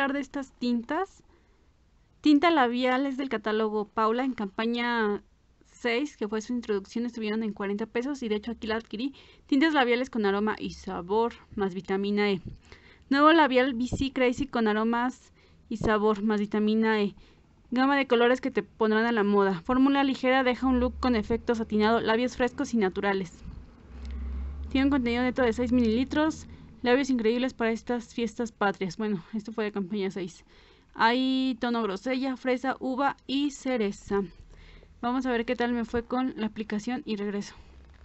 hablar de estas tintas. Tinta labial es del catálogo Paula en campaña 6, que fue su introducción, estuvieron en 40 pesos y de hecho aquí la adquirí. Tintas labiales con aroma y sabor más vitamina E. Nuevo labial BC Crazy con aromas y sabor más vitamina E. Gama de colores que te pondrán a la moda. Fórmula ligera, deja un look con efecto satinado, labios frescos y naturales. Tiene un contenido neto de 6 mililitros. Labios increíbles para estas fiestas patrias. Bueno, esto fue de campaña 6. Hay tono grosella, fresa, uva y cereza. Vamos a ver qué tal me fue con la aplicación y regreso.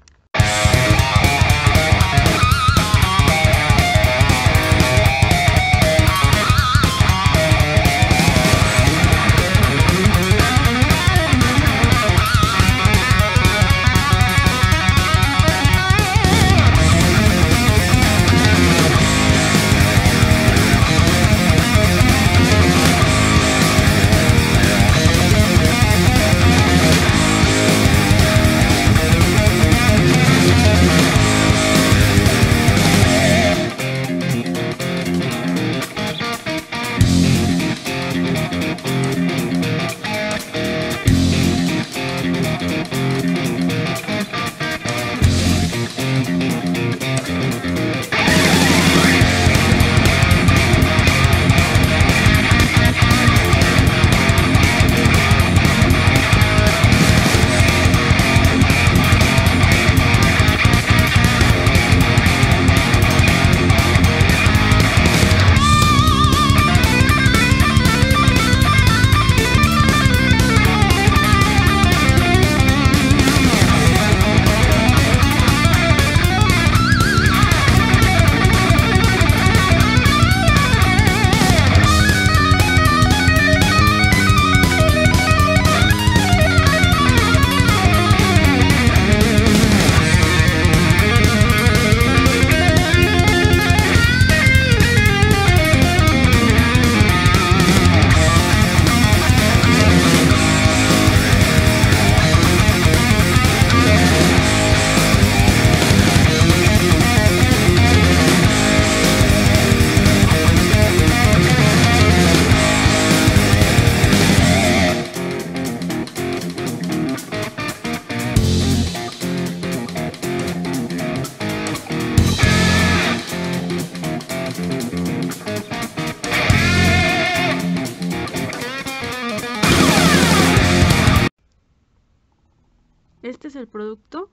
Este es el producto.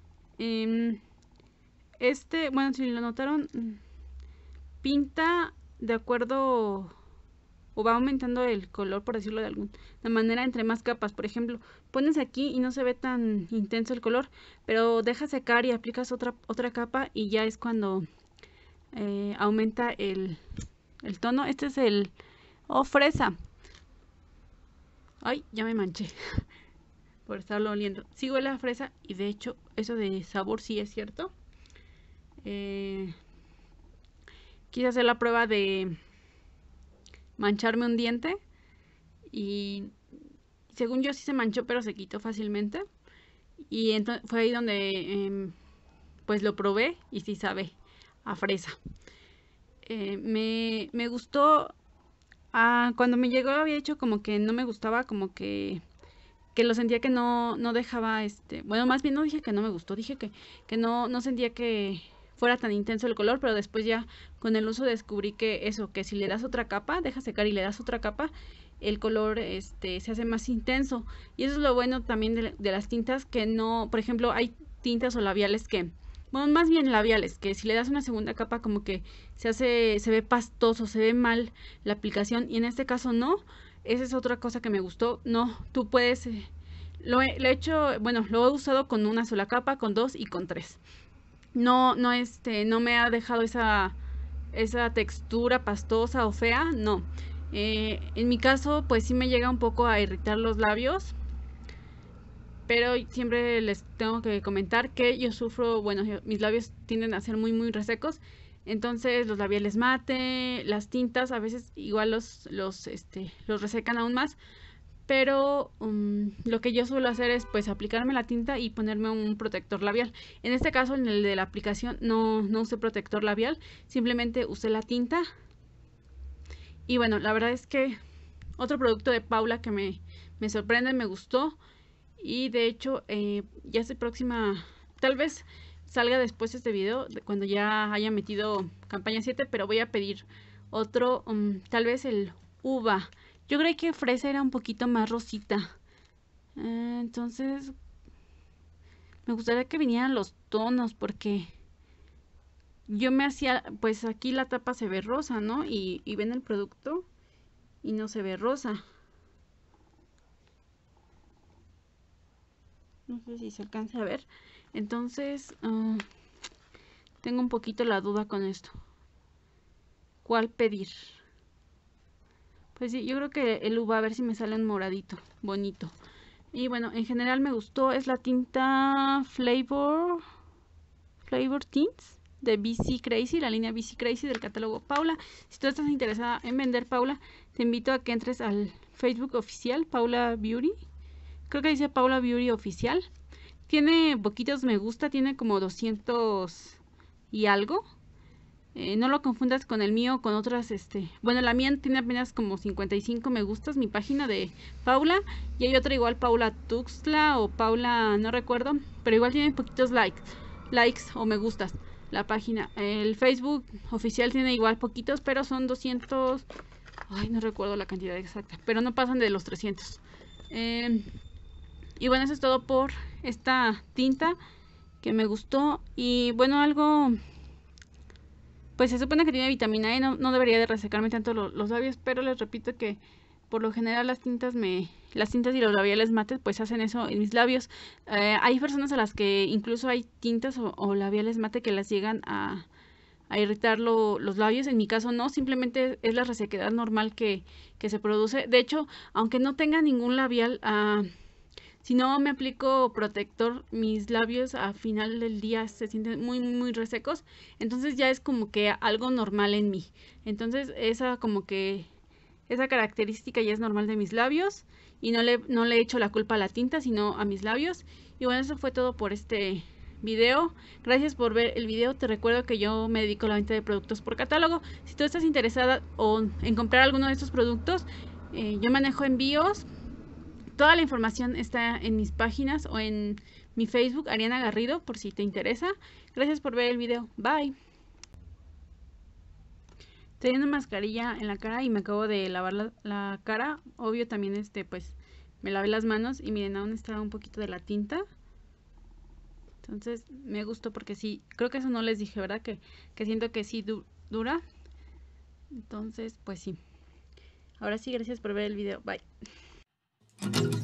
Bueno, si lo notaron, pinta de acuerdo o va aumentando el color, por decirlo de alguna manera, entre más capas. Por ejemplo, pones aquí y no se ve tan intenso el color, pero dejas secar y aplicas otra capa y ya es cuando aumenta el tono. Este es el fresa. Ay, ya me manché por estarlo oliendo. Sí huele a fresa y de hecho eso de sabor sí es cierto. Quise hacer la prueba de mancharme un diente y según yo sí se manchó, pero se quitó fácilmente. Y entonces fue ahí donde pues lo probé y sí sabe a fresa. Me gustó. Cuando me llegó había dicho como que no me gustaba, como que lo sentía que no dejaba, bueno, más bien no dije que no me gustó, dije que no sentía que fuera tan intenso el color, pero después ya con el uso descubrí que eso, que si le das otra capa, dejas secar y le das otra capa, el color se hace más intenso. Y eso es lo bueno también de las tintas, que no, por ejemplo, hay tintas o labiales que, bueno, más bien labiales, que si le das una segunda capa como que se ve pastoso, se ve mal la aplicación, y en este caso no. Esa es otra cosa que me gustó. No, tú puedes, lo he hecho, bueno, lo he usado con una sola capa, con 2 y con 3. No me ha dejado esa textura pastosa o fea, no. En mi caso, pues sí me llega un poco a irritar los labios, pero siempre les tengo que comentar que yo sufro, bueno, mis labios tienden a ser muy resecos. Entonces los labiales mate, las tintas a veces igual los resecan aún más, pero lo que yo suelo hacer es pues aplicarme la tinta y ponerme un protector labial. En este caso, en el de la aplicación no usé protector labial, simplemente usé la tinta Y bueno, la verdad es que otro producto de Paula que me sorprende, me gustó. Y de hecho, ya estoy próxima, tal vez salga después este video, cuando ya haya metido campaña 7, pero voy a pedir otro, tal vez el uva. Yo creí que fresa era un poquito más rosita. Entonces, me gustaría que vinieran los tonos, porque yo me hacía, pues aquí la tapa se ve rosa, ¿no? Y ven el producto y no se ve rosa. No sé si se alcanza a ver. Entonces, tengo un poquito la duda con esto. ¿Cuál pedir? Pues sí, yo creo que el uva, a ver si me sale un moradito, bonito. Y bueno, en general me gustó. Es la tinta Flavor Tints de BC Crazy, la línea BC Crazy del catálogo Paula. Si tú estás interesada en vender Paula, te invito a que entres al Facebook oficial Paula Beauty. Creo que dice Paula Beauty Oficial. Tiene poquitos me gusta, tiene como 200 y algo. No lo confundas con el mío, con otras, bueno, la mía tiene apenas como 55 me gustas, mi página de Paula, y hay otra igual, Paula Tuxtla o Paula, no recuerdo, pero igual tiene poquitos likes o me gustas la página. El Facebook oficial tiene igual poquitos, pero son 200, ay, no recuerdo la cantidad exacta, pero no pasan de los 300. Y bueno, eso es todo por esta tinta que me gustó. Y bueno, algo, pues se supone que tiene vitamina E, no debería de resecarme tanto los labios, pero les repito que por lo general las tintas y los labiales mates pues hacen eso en mis labios. Hay personas a las que incluso hay tintas o labiales mate que las llegan a irritar los labios. En mi caso no, simplemente es la resequedad normal que se produce. De hecho, aunque no tenga ningún labial, si no me aplico protector, mis labios a final del día se sienten muy, muy resecos. Entonces ya es como que algo normal en mí. Entonces esa característica ya es normal de mis labios. Y no le echo la culpa a la tinta, sino a mis labios. Y bueno, eso fue todo por este video. Gracias por ver el video. Te recuerdo que yo me dedico a la venta de productos por catálogo. Si tú estás interesada en comprar alguno de estos productos, yo manejo envíos. Toda la información está en mis páginas o en mi Facebook, Ariana Garrido, por si te interesa. Gracias por ver el video. Bye. Tenía una mascarilla en la cara y me acabo de lavar la cara. Obvio también pues me lavé las manos y miren, aún está un poquito de la tinta. Entonces me gustó porque sí, creo que eso no les dije, ¿verdad? Que siento que sí dura. Entonces, pues sí. Ahora sí, gracias por ver el video. Bye.